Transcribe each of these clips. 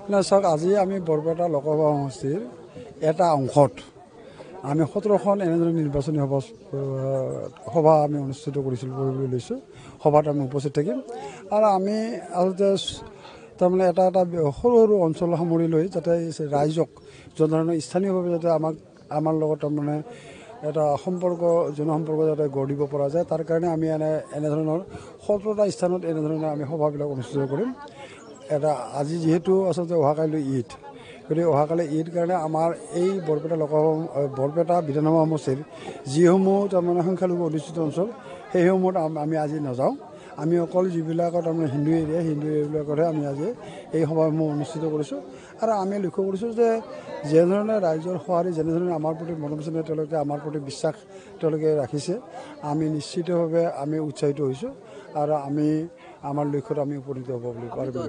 না চাওক আজি আমি বৰপেটা লোকসভা সমষ্টিৰ এটা অংশত আমি 17খন এনেধৰণৰ নিৰ্বাচনী সভা আমি অনুষ্ঠিত কৰিছিলোঁ কৰিবলৈ লৈছোঁ। সভাত আমি উপস্থিত থাকিম আৰু আমি আচলতে তাৰমানে এটা সৰু সৰু অঞ্চল সামৰি লৈ যাতে ৰাইজক জনসাধাৰণৰ স্থানীয়ভাৱে যাতে আমাৰ লগত তাৰমানে এটা জনসম্পৰ্ক যাতে গঢ় দিব পৰা যায়, তাৰ কাৰণে আমি এনেধৰণৰ 17টা স্থানত এনেধৰণে আমি সভাবিলাক অনুষ্ঠিত কৰিম। আজি যিহেতু আচলতে অহাকাইলৈ ঈদ, গতিকে অহাকালি ঈদ কাৰণে আমাৰ এই বৰপেটা বিধানসভা সমষ্টিৰ যিসমূহ তাৰমানে সংখ্যালঘু অধিষ্ঠিত অঞ্চল সেইসমূহত আমি আজি নাযাওঁ। আমি অকল যিবিলাকত তাৰমানে হিন্দু এৰিয়াবিলাকতহে আমি আজি এই সভাসমূহ অনুষ্ঠিত কৰিছোঁ। আৰু আমি লক্ষ্য কৰিছোঁ যে যেনেধৰণে ৰাইজৰ সঁহাৰি, যেনেধৰণে আমাৰ প্ৰতি মৰম চেনেহ তেওঁলোকে আমাৰ প্ৰতি বিশ্বাস তেওঁলোকে ৰাখিছে, আমি নিশ্চিতভাৱে আমি উৎসাহিত হৈছোঁ আৰু আমি আমাৰ লক্ষ্যত আমি উপনীত হ'ব বুলি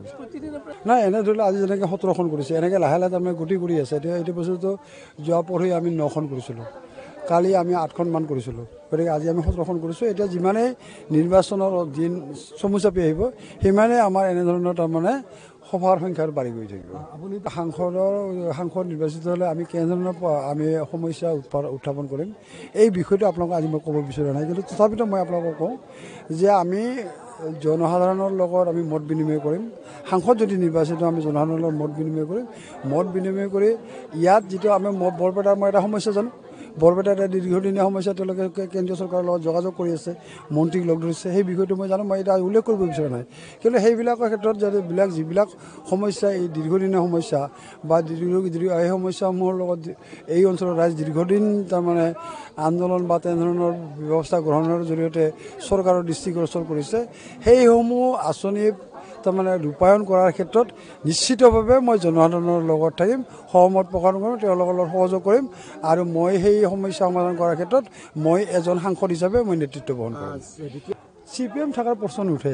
নাই। এনে ধৰি লওক আজি যেনেকৈ 17খন কৰিছে, এনেকৈ লাহে লাহে তাৰমানে গতি কৰি আছে। এতিয়া এইটো বস্তুটো যোৱা পৰহি আমি 9খন কৰিছিলোঁ, কালি আমি 8খনমান কৰিছিলোঁ, গতিকে আজি আমি 17খন কৰিছোঁ। এতিয়া যিমানেই নিৰ্বাচনৰ দিন চমু চাপি আহিব, সিমানেই আমাৰ এনেধৰণৰ তাৰমানে সভাৰ সংখ্যা বাঢ়ি গৈ থাকিব। আপুনি সাংসদ নিৰ্বাচিত হ'লে আমি কেনেধৰণৰ আমি সমস্যা উত্থাপন কৰিম, এই বিষয়টো আপোনালোকক আজি মই ক'ব বিচৰা নাই, কিন্তু তথাপিতো মই আপোনালোকক কওঁ যে আমি জনসাধাৰণৰ লগত আমি মত বিনিময় কৰিম। সাংসদ যদি নিৰ্বাচিত আমি জনসাধাৰণৰ লগত মত বিনিময় কৰিম। মত বিনিময় কৰি ইয়াত যিটো আমি বৰপেটাৰ মই এটা সমস্যা জানো, বৰপেটাত এটা দীৰ্ঘদিনীয়া সমস্যা, তেওঁলোকে কেন্দ্ৰীয় চৰকাৰৰ লগত যোগাযোগ কৰি আছে, মন্ত্ৰীক লগ ধৰিছে, সেই বিষয়টো মই জানো, মই এতিয়া উল্লেখ কৰিব বিচৰা নাই। কিন্তু সেইবিলাকৰ ক্ষেত্ৰত যিবিলাক সমস্যা, এই দীৰ্ঘদিনীয়া সমস্যা বা এই সমস্যাসমূহৰ লগত এই অঞ্চলৰ ৰাইজ দীৰ্ঘদিন তাৰমানে আন্দোলন বা তেনেধৰণৰ ব্যৱস্থা গ্ৰহণৰ জৰিয়তে চৰকাৰৰ দৃষ্টিগোচৰ কৰিছে, সেইসমূহ আঁচনি তাৰমানে ৰূপায়ণ কৰাৰ ক্ষেত্ৰত নিশ্চিতভাৱে মই জনসাধাৰণৰ লগত থাকিম, সহমত প্ৰকাশ কৰিম, তেওঁলোকৰ লগত সহযোগ কৰিম আৰু মই সেই সমস্যা সমাধান কৰাৰ ক্ষেত্ৰত মই এজন সাংসদ হিচাপে মই নেতৃত্ব বহন কৰিম। CPM থকাৰ প্ৰশ্ন নুঠে।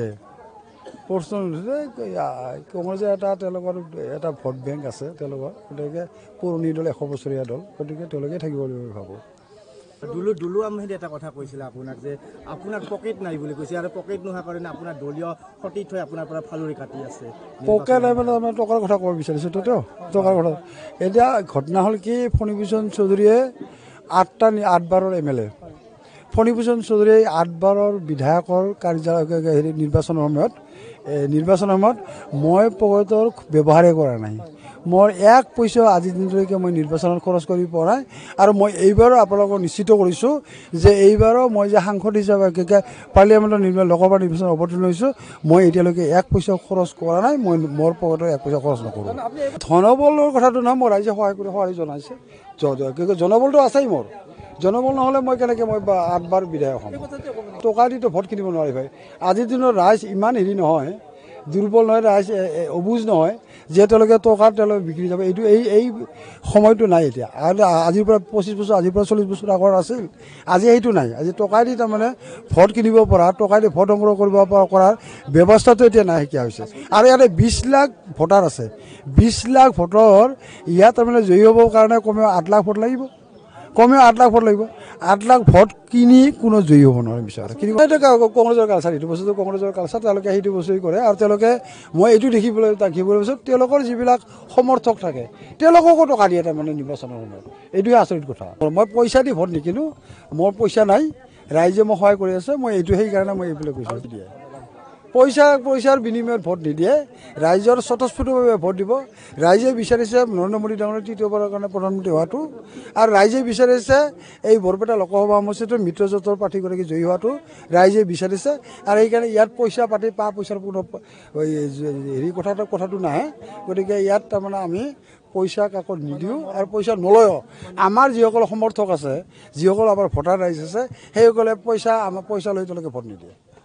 কংগ্ৰেছৰ তেওঁলোকৰ এটা ভোট বেংক আছে তেওঁলোকৰ, গতিকে পুৰণি দল 100 বছৰীয়া দল, গতিকে তেওঁলোকে থাকিব বুলি ভাবোঁ। দুলু আহমেদে এটা কথা কৈছিলে আপোনাক যে আপোনাৰ পকেট নাই বুলি কৈছে, আৰু পকেট নোহোৱাৰ কাৰণে আপোনাৰ দলীয় সতীৰ্থই আপোনাৰ পৰা ফালৰি কাটি আছে। পকেট নাই মানে আমাৰ টকাৰ কথা ক'ব বিচাৰিছোঁ, টকাৰ কথা। এতিয়া ঘটনা হ'ল কি, ফণী ভূষণ চৌধুৰীয়ে 8 বাৰৰ MLA, ফণী ভূষণ চৌধুৰীয়ে 8 বাৰৰ বিধায়কৰ নিৰ্বাচনৰ সময়ত মই পকেটৰ ব্যৱহাৰেই কৰা নাই। মই 1 পইচা আজিৰ দিনলৈকে মই নিৰ্বাচনত খৰচ কৰি পৰা নাই। আৰু মই এইবাৰো আপোনালোকক নিশ্চিত কৰিছোঁ যে এইবাৰো মই যে সাংসদ হিচাপে পাৰ্লিয়ামেণ্টৰ লোকসভা নিৰ্বাচনত অৱতীৰ্ণ হৈছোঁ, মই এতিয়ালৈকে 1 পইচা খৰচ কৰা নাই। মই মোৰ পকেটৰ 1 পইচা খৰচ নকৰোঁ। ধনবলৰ কথাটো নহয়, মই ৰাইজে সহায় জনাইছে, জনবলটো আছেই মোৰ। জনবল নহ'লে মই কেনেকৈ 8 বাৰ বিধায়ক হ'ম? টকা দিতো ভোট কিনিব নোৱাৰি ভাই। আজিৰ দিনত ৰাইজ ইমান নহয়, দুৰ্বল নহয়, ৰাইজ অবুজ নহয় যে তেওঁলোকে বিক্ৰী যাব। এই সময়টো নাই এতিয়া। আৰু আজিৰ পৰা 25 বছৰ, আজিৰ পৰা 40 বছৰ আগৰ আছিল, আজি সেইটো নাই। আজি টকা দি তাৰমানে ভোট কিনিব পৰা, টকা দি ভোট সংগ্ৰহ কৰিব কৰাৰ ব্যৱস্থাটো এতিয়া নাইকিয়া হৈছে। আৰু ইয়াতে 20 লাখ ভোটাৰ আছে, 20 লাখ ভোটৰ ইয়াত তাৰমানে জয়ী হ'বৰ কাৰণে কমেও 8 লাখ ভোট লাগিব, 8 লাখ ভোট কিনি কোনো জয়ী হ'ব নোৱাৰে বিচাৰে। কিন্তু কংগ্ৰেছৰ কালচাৰ, এইটো বস্তুটো কংগ্ৰেছৰ কালচাৰ, তেওঁলোকে সেইটো বস্তুৱেই কৰে। আৰু তেওঁলোকে মই এইটো দেখিবলৈ পাইছোঁ, তেওঁলোকৰ যিবিলাক সমৰ্থক থাকে তেওঁলোককো টকা দিয়ে তাৰমানে নিৰ্বাচনৰ সময়ত। এইটোৱে আচৰিত কথা। মই পইচা দি ভোট নিকিনো, মোৰ পইচা নাই, ৰাইজে মোক সহায় কৰি আছে, মই সেইকাৰণে মই এইবিলাক কৈছোঁ। পইচাৰ বিনিময়ত ভোট নিদিয়ে, ৰাইজৰ স্বতঃস্ফূৰ্তভাৱে ভোট দিব। ৰাইজে বিচাৰিছে নৰেন্দ্ৰ মোদী ডাঙৰীয়া তৃতীয়বাৰৰ কাৰণে প্ৰধানমন্ত্ৰী হোৱাটো, আৰু ৰাইজে বিচাৰিছে এই বৰপেটা লোকসভা সমষ্টিটোৰ মিত্ৰজোঁটৰ প্ৰাৰ্থীগৰাকী জয়ী হোৱাটো ৰাইজে বিচাৰিছে। আৰু সেইকাৰণে ইয়াত পইচাৰ কোনো কথাটো নাহে। গতিকে ইয়াত তাৰমানে আমি পইচা কাকো নিদিওঁ আৰু পইচা নলয়ও। আমাৰ যিসকল সমৰ্থক আছে, যিসকল আমাৰ ভোটাৰ ৰাইজ আছে, সেইসকলে পইচা লৈ তেওঁলোকে ভোট নিদিয়ে।